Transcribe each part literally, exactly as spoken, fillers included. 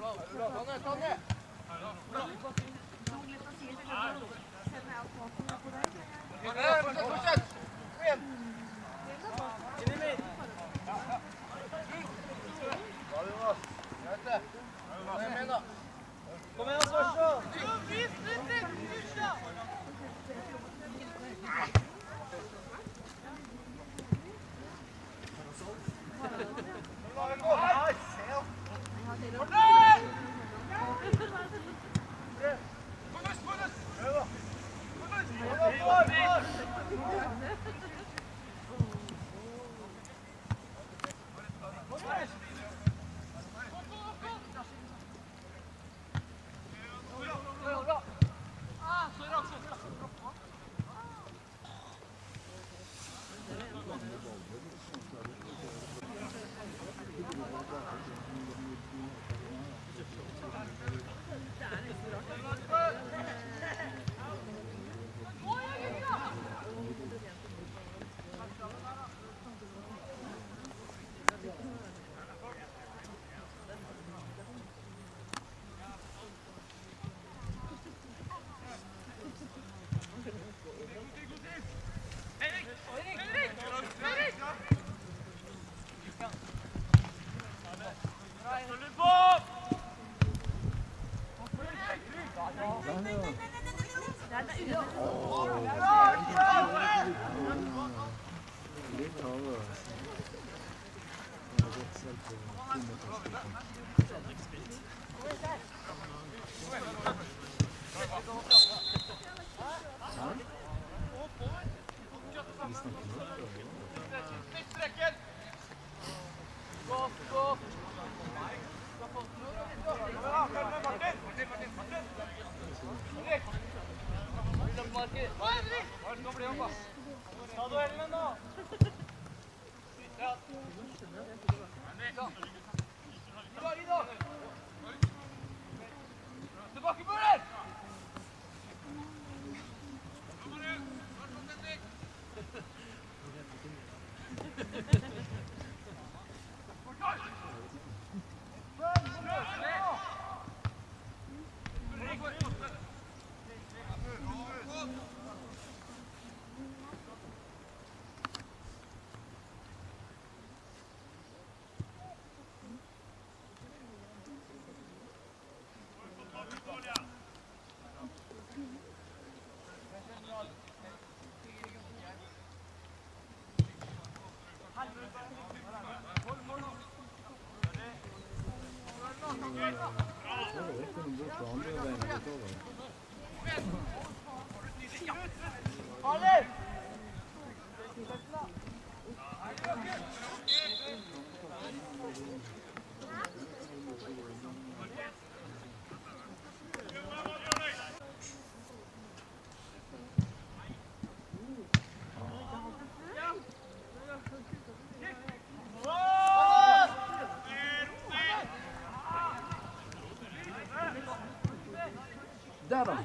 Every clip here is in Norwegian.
Der da!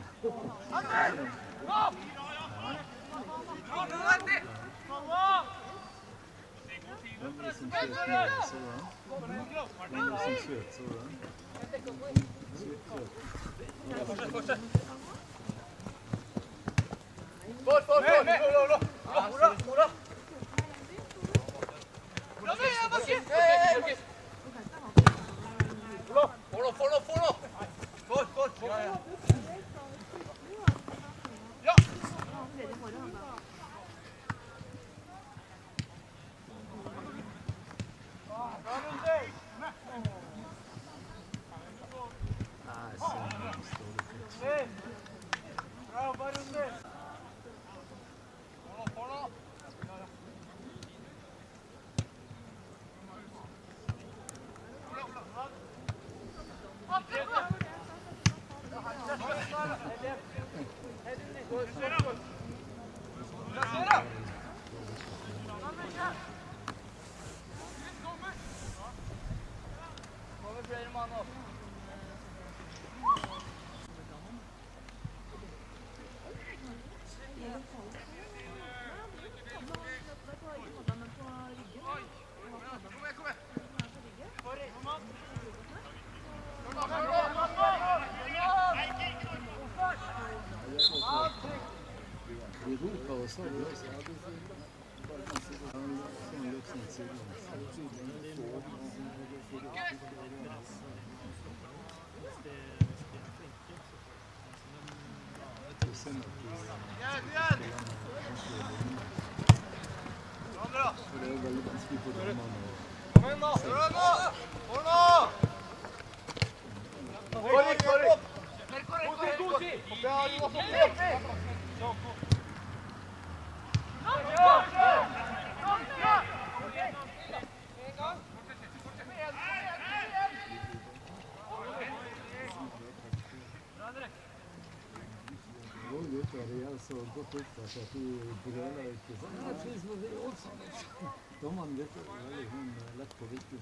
Hvem er det som skjøt ned, så da? Hvem er det som skjøt, så da? Fortsett, fortsett! Bort, bort, bort! Lå, lå, lå! Mora, mora! Mora, jeg må ikke! Få nå, få nå, få nå! Bort, bort! Ja! Kom så du også. Ja, det er bare kan si det. Han sånn løp sin side. Det er synd at du for det er veldig vanskelig for dommerne. Kom igjen da! Gjør det nå! Hold nå! Sorry, sorry! God tid, god tid! Ja, du var så fint! Det er så godt opptatt at de brøler ikke sånn. Ja, det er det også. Dommeren virker veldig lett på viktig.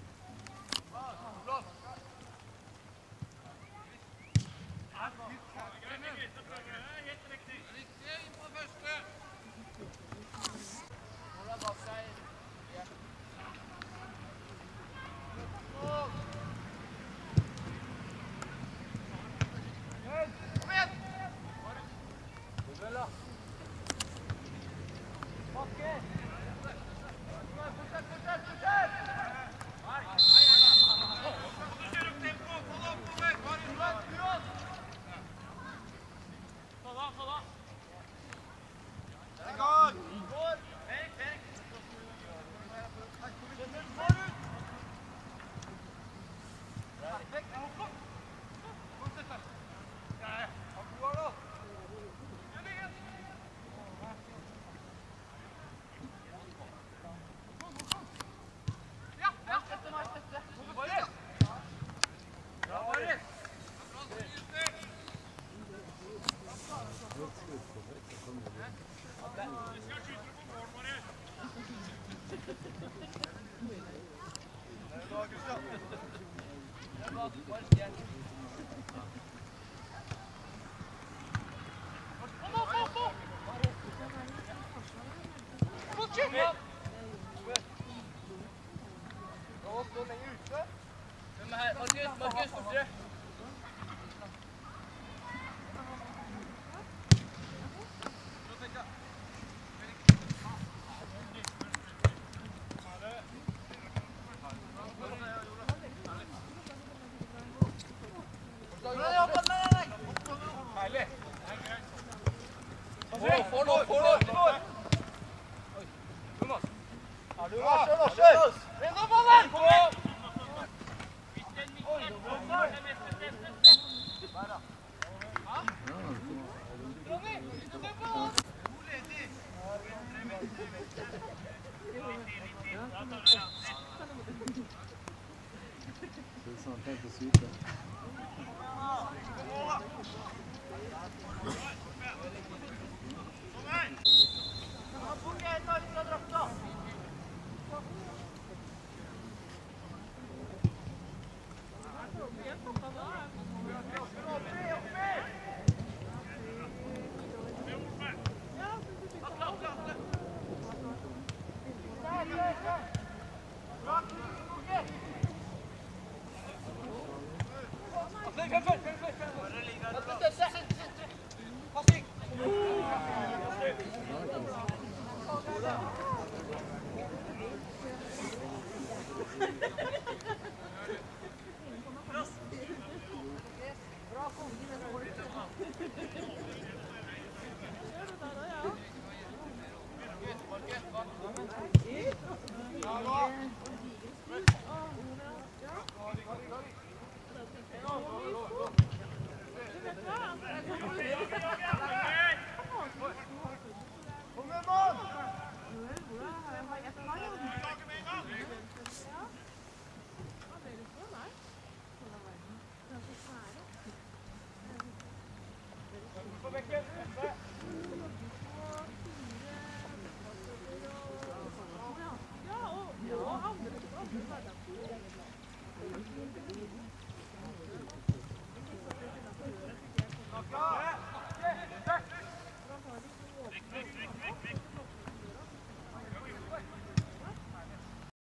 Bra, kom.